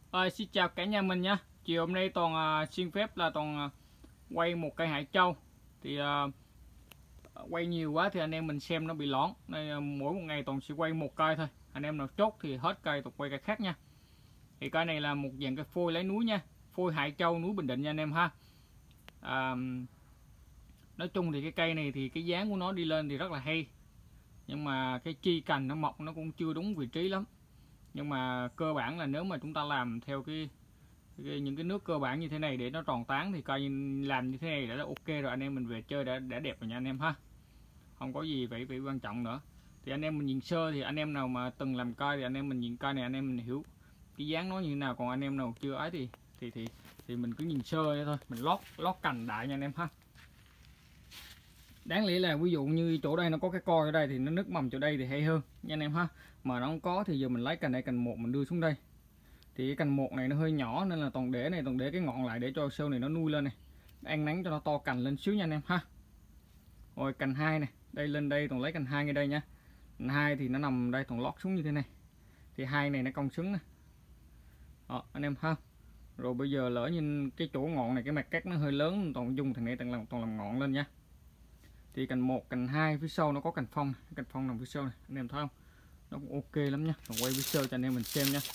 Xin chào cả nhà mình nhé. Chiều hôm nay Toàn xin phép là Toàn quay một cây hải châu. Thì quay nhiều quá thì anh em mình xem nó bị lón, nên mỗi một ngày Toàn sẽ quay một cây thôi. Anh em nào chốt thì hết cây Toàn quay cây khác nha. Thì cây này là một dạng cây phôi lấy núi nha, phôi hải châu núi Bình Định nha anh em ha. Nói chung thì cái cây này thì cái dáng của nó đi lên thì rất là hay, nhưng mà cái chi cành nó mọc nó cũng chưa đúng vị trí lắm. Nhưng mà cơ bản là nếu mà chúng ta làm theo những cái nước cơ bản như thế này để nó tròn tán thì coi như làm như thế này đã ok rồi, anh em mình về chơi đã đẹp rồi nha anh em ha. Không có gì phải quan trọng nữa. Thì anh em mình nhìn sơ, thì anh em nào mà từng làm cây thì anh em mình nhìn cây này anh em mình hiểu cái dáng nó như thế nào. Còn anh em nào chưa ấy thì mình cứ nhìn sơ vậy thôi, mình lót cành đại nha anh em ha. Đáng lý là ví dụ như chỗ đây nó có cái coi ở đây thì nó nứt mầm chỗ đây thì hay hơn nha anh em ha. Mà nó không có thì giờ mình lấy cành này cành một mình đưa xuống đây. Thì cái cành một này nó hơi nhỏ nên là toàn để cái ngọn lại để cho sâu này nó nuôi lên này, ăn nắng cho nó to cành lên xíu nha anh em ha. Rồi cành hai này, đây lên đây toàn lấy cành hai ngay đây nha. Cành hai thì nó nằm đây toàn lót xuống như thế này. Thì hai này nó cong xứng nè. Đó, anh em ha. Rồi bây giờ lỡ như cái chỗ ngọn này cái mặt cắt nó hơi lớn, toàn dùng thằng này toàn làm ngọn lên nha. Thì cành 1, cành 2 phía sau nó có cành phong nằm phía sau này, anh em thấy không? Nó cũng ok lắm nha. Còn quay video cho anh em mình xem nha.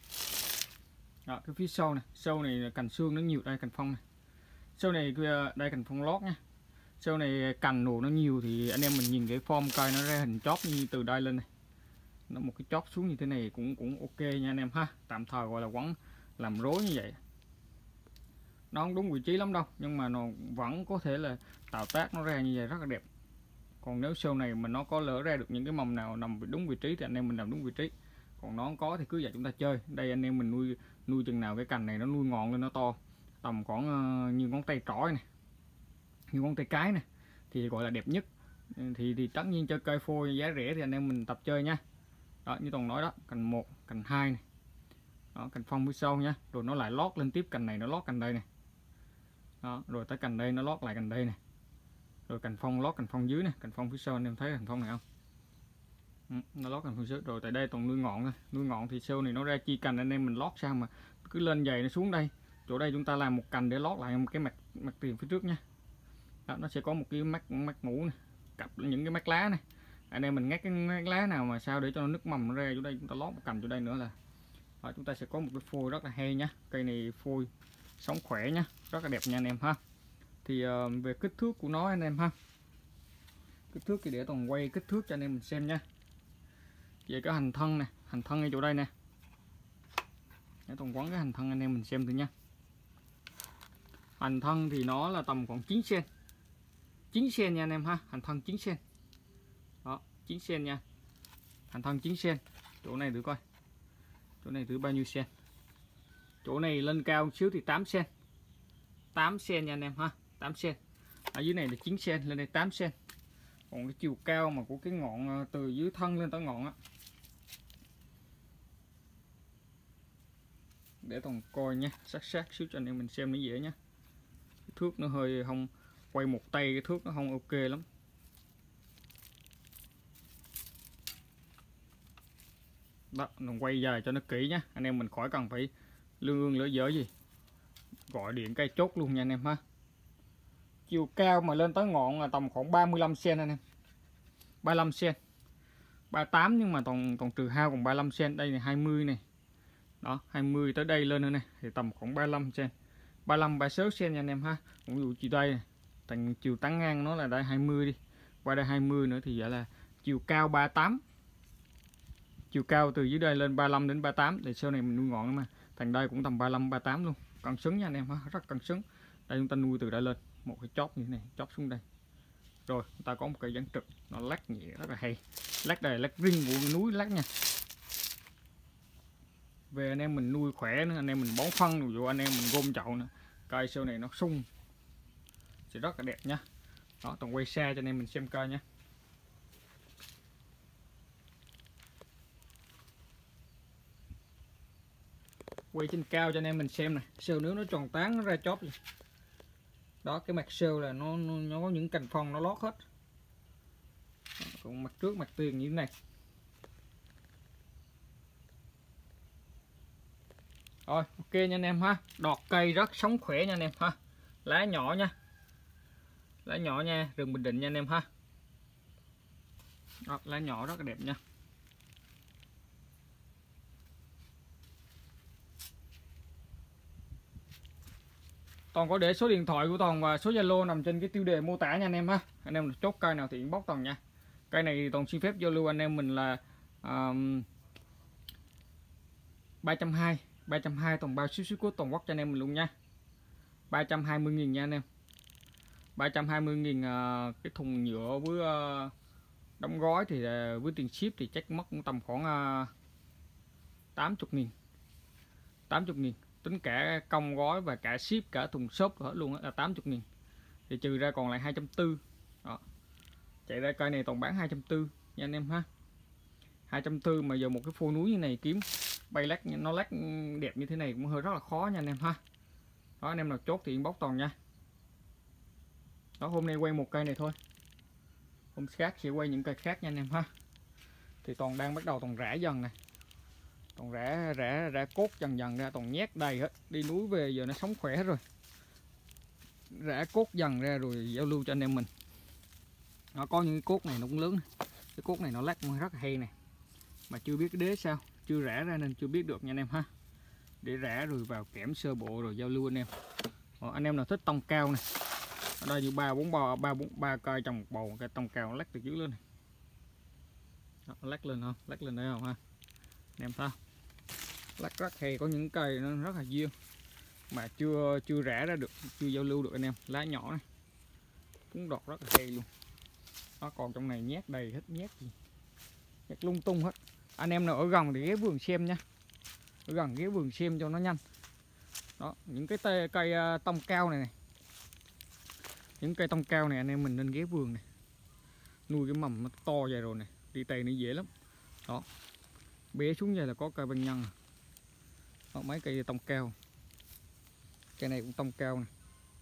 Đó, cái phía sau này cành xương nó nhiều, đây cành phong này. Sau này đây cành phong lót nha. Sau này cành nụ nó nhiều thì anh em mình nhìn cái form cây nó ra hình chóp như từ đây lên này. Nó một cái chóp xuống như thế này cũng ok nha anh em ha. Tạm thời gọi là quấn làm rối như vậy. Nó không đúng vị trí lắm đâu, nhưng mà nó vẫn có thể là tạo tác nó ra như vậy rất là đẹp. Còn nếu sau này mà nó có lỡ ra được những cái mầm nào nằm đúng vị trí thì anh em mình làm đúng vị trí. Còn nó không có thì cứ vậy chúng ta chơi. Đây anh em mình nuôi chừng nào cái cành này nó nuôi ngọn lên nó to tầm khoảng như ngón tay trỏ này, như ngón tay cái này thì gọi là đẹp nhất. Thì tất nhiên chơi cây phôi giá rẻ thì anh em mình tập chơi nha. Đó, như Toàn nói đó, cành 1, cành 2 này. Đó, cành phong phía sau nha. Rồi nó lại lót lên tiếp cành này, nó lót cành đây này. Đó, rồi tới cành đây nó lót lại cành đây này. Rồi cành phong lót cành phong dưới này, cành phong phía sau anh em thấy cành phong này không? Nó lót cành phong dưới. Rồi tại đây toàn nuôi ngọn thôi. Nuôi ngọn thì sau này nó ra chi cành anh em mình lót sao mà cứ lên dày nó xuống đây. Chỗ đây chúng ta làm một cành để lót lại một cái mặt tiền phía trước nha. Đó, nó sẽ có một cái mắt ngủ này, cặp những cái mắt lá này. Anh em mình ngắt cái mắt lá nào mà sao để cho nó nứt mầm nó ra chỗ đây, chúng ta lót một cành chỗ đây nữa là đó, chúng ta sẽ có một cái phôi rất là hay nhá. Cây này phôi sống khỏe nhá, rất là đẹp nha anh em ha. Thì về kích thước của nó anh em ha, kích thước thì để Toàn quay kích thước cho anh em mình xem nha. Về cái hành thân nè, hành thân ở chỗ đây nè, để Toàn quấn cái hành thân anh em mình xem thử nha. Hành thân thì nó là tầm khoảng 9 cm, 9 cm nha anh em ha. Hành thân 9 cm đó, 9 cm nha, hành thân 9 cm. Chỗ này thử coi, chỗ này thử bao nhiêu cm. Chỗ này lên cao xíu thì 8 cm, 8 cm nha anh em ha, 8 cm. Ở dưới này là 9 cm, lên đây 8 cm. Còn cái chiều cao mà của cái ngọn từ dưới thân lên tới ngọn á, để Toàn coi nha, sát xíu cho anh em mình xem nó dễ nhé. Cái thước nó hơi không, quay một tay cái thước nó không ok lắm. Đó, mình quay dài cho nó kỹ nhá, anh em mình khỏi cần phải lương lỡ dở gì, gọi điện cây chốt luôn nha anh em ha. Chiều cao mà lên tới ngọn là tầm khoảng 35 cm anh em, 35 cm, 38 nhưng mà toàn trừ hao còn 35 cm. Đây này 20 này, đó 20 tới đây lên nữa này thì tầm khoảng 35 cm, 35 36 cm nha anh em ha. Ví dụ chiều đây này, thành chiều tán ngang nó là đây 20 đi, qua đây 20 nữa thì vậy là chiều cao 38. Chiều cao từ dưới đây lên 35 đến 38 thì sau này mình nuôi ngọn mà thành đây cũng tầm 35 38 luôn, cân xứng nha anh em ha, rất cân xứng. Đây chúng ta nuôi từ đây lên một cái chóp như thế này, chóp xuống đây. Rồi chúng ta có một cây dán trực, nó lắc nhẹ rất là hay. Lắc đây lắc riêng của núi lắc nha. Về anh em mình nuôi khỏe nữa, anh em mình bón phân dụ anh em mình gom chậu nữa, cây sau này nó sung sẽ rất là đẹp nha. Đó, Toàn quay xa cho anh em mình xem cây nha. Quay trên cao cho anh em mình xem này, sêu nếu nó tròn tán nó ra chóp gì. Đó, cái mặt sêu là nó có những cành phong nó lót hết. Đó, còn mặt trước mặt tiền như thế này. Rồi ok nha anh em ha, đọt cây rất sống khỏe nha anh em ha, lá nhỏ nha, lá nhỏ nha, rừng Bình Định nha anh em ha. Đó, lá nhỏ rất là đẹp nha. Toàn có để số điện thoại của Toàn và số Zalo nằm trên cái tiêu đề mô tả nha anh em ha. Anh em chốt cây nào thì inbox Toàn nha. Cây này thì Toàn xin phép giao lưu anh em mình là 320 Toàn bao ship code toàn quốc cho anh em mình luôn nha. 320.000 nha anh em. 320.000 cái thùng nhựa với đóng gói thì với tiền ship thì chắc mất cũng tầm khoảng 80.000. 80.000. Tính cả công gói và cả ship cả thùng xốp hết luôn là 80.000. Thì trừ ra còn lại 240. Đó. Chạy ra cây này Toàn bán 240 nha anh em ha. 240 mà giờ một cái phô núi như này kiếm bay lắc nó lắc đẹp như thế này cũng hơi rất là khó nha anh em ha. Đó, anh em nào chốt thì inbox Toàn nha. Đó, hôm nay quay một cây này thôi, hôm khác sẽ quay những cây khác nha anh em ha. Thì Toàn đang bắt đầu Toàn rã dần này, Toàn rã cốt dần dần ra, Toàn nhét đầy hết, đi núi về giờ nó sống khỏe hết rồi, rã cốt dần ra rồi giao lưu cho anh em mình. Nó có những cái cốt này nó cũng lớn này. Cái cốt này nó lắc rất là hay này, mà chưa biết cái đế sao, chưa rã ra nên chưa biết được nha anh em ha. Để rã rồi vào kẽm sơ bộ rồi giao lưu anh em. Anh em nào thích tông cao này, ở đây như 3 cây trồng một bầu, cái tông cao lắc từ dưới lên này. Đó, lắc lên không, lắc lên đây không ha anh em thấy, lắc rất hay, có những cây nó rất là duyên mà chưa rã ra được, chưa giao lưu được anh em. Lá nhỏ này cũng đọt rất là hay luôn. Nó còn trong này nhét đầy hết, nhét gì nhét lung tung hết. Anh em nào ở gần thì ghé vườn xem nha, ở gần ghé vườn xem cho nó nhanh. Đó, những cái cây tông cao này, những cây tông cao này anh em mình nên ghé vườn này, nuôi cái mầm nó to vậy rồi này, đi tây nó dễ lắm. Đó, bé xuống vậy là có cây ban nhân. Đó, mấy cây tông cao, cây này cũng tông cao này,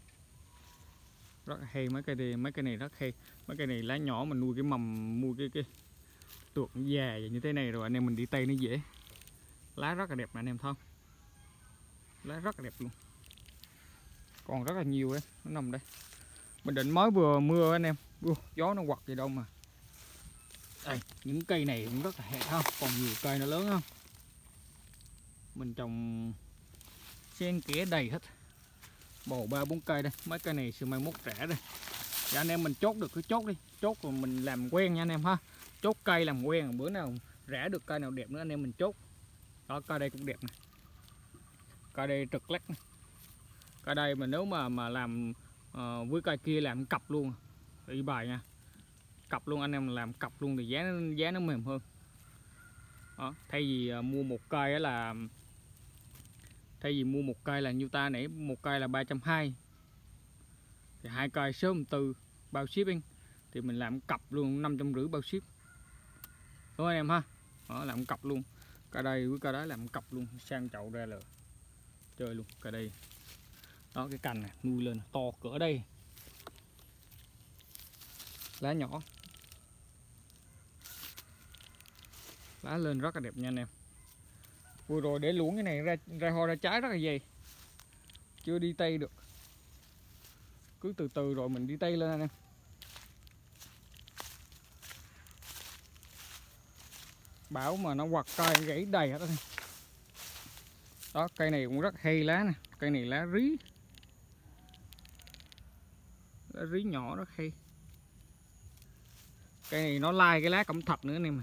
rất hay. Mấy cây này rất hay. Mấy cây này lá nhỏ mình nuôi cái mầm, mua cái tuột già như thế này rồi anh em mình đi tây nó dễ. Lá rất là đẹp mà anh em thấy, lá rất là đẹp luôn, còn rất là nhiều đấy, nó nằm đây. Bình Định mới vừa mưa anh em, gió nó quật gì đâu mà. Đây, những cây này cũng rất là hẹp không, còn nhiều cây nó lớn không. Mình trồng xen kẽ đầy hết, bầu 3-4 cây đây. Mấy cây này sự mai mốt rã đây. Dạ anh em mình chốt được cứ chốt đi, chốt rồi mình làm quen nha anh em ha. Chốt cây làm quen, bữa nào rã được cây nào đẹp nữa anh em mình chốt. Đó, cây đây cũng đẹp này, cây đây trực lắc này. Cây đây mà nếu mà làm với cây kia làm cặp luôn, y bài nha, cặp luôn anh em làm cặp luôn thì giá nó mềm hơn. Đó, thay vì mua một cây là nhiêu ta nãy, một cây là 320 thì 2 cây sớm từ bao shipping thì mình làm cặp luôn 550 bao ship, đúng không anh em ha. Đó, làm cặp luôn, cây đây với cây đó làm cặp luôn, sang chậu ra là chơi luôn. Cây đây đó, cái cành này nuôi lên to cỡ đây, lá nhỏ, lá lên rất là đẹp nha anh em. Vừa rồi để luống cái này ra hoa ra trái rất là dày, chưa đi tây được, cứ từ từ rồi mình đi tây lên anh em. Bảo mà nó quặt cây gãy đầy hết. Đó, cây này cũng rất hay lá nè, cây này lá rí nhỏ rất hay. Cây này nó lai cái lá cẩm thạch nữa anh em.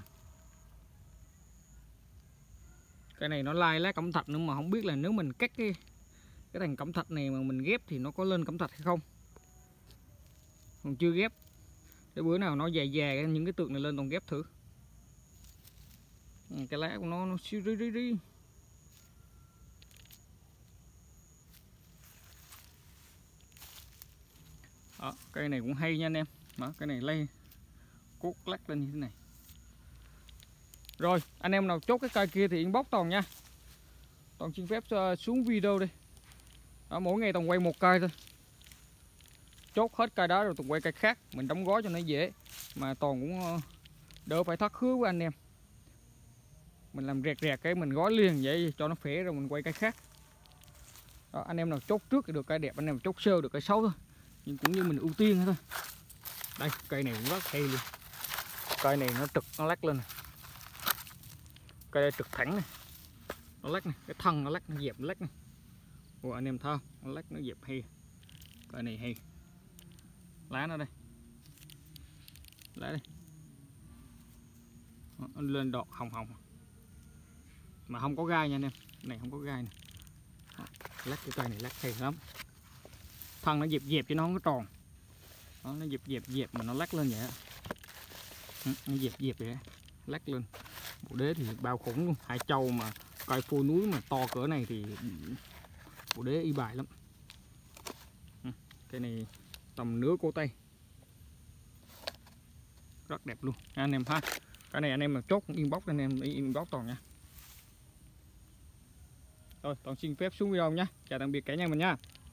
Cây này nó lai lá cẩm thạch nữa mà không biết là nếu mình cắt cái thành cẩm thạch này mà mình ghép thì nó có lên cẩm thạch hay không. Còn chưa ghép. Để bữa nào nó dài những cái tượng này lên còn ghép thử. Cái lá của nó siêu rí. Đó, cây này cũng hay nha anh em. Đó, cái này lay cốt lắc lên như thế này. Rồi, anh em nào chốt cái cây kia thì inbox Toàn nha. Toàn xin phép xuống video đi. Đó, mỗi ngày Toàn quay một cây thôi. Chốt hết cây đó rồi Toàn quay cây khác, mình đóng gói cho nó dễ. Mà Toàn cũng đỡ phải thất hứa với anh em. Mình làm rẹt cái mình gói liền vậy cho nó khỏe rồi mình quay cây khác. Đó, anh em nào chốt trước thì được cây đẹp, anh em chốt sơ được cây xấu thôi, nhưng cũng như mình ưu tiên thôi. Đây cây này cũng rất hay luôn, cây này nó trực nó lắc lên này. Cây đây trực thẳng này, nó lắc này, cái thân nó lắc, nó dẹp nó lắc này. Ủa, anh em thấy không, nó lắc nó dẹp hay, cây này hay. Lá nó đây, lá đây, nó lên đọt hồng hồng mà không có gai nha anh em, này không có gai này. Đó, lắc cái cây này lắc hay lắm, thân nó dẹp dẹp chứ nó không có tròn. Đó, nó dẹp mà nó lắc lên vậy á, nó dẹp vậy á, lắc lên. Bộ đế thì bao khủng luôn, Hải Châu mà cây phôi núi mà to cỡ này thì bộ đế y bài lắm. Cái này tầm nửa cổ tay, rất đẹp luôn anh em ha. Cái này anh em mà chốt inbox anh em inbox Toàn nha. Rồi Toàn xin phép xuống video nhé, chào tạm biệt cả nhà mình nha.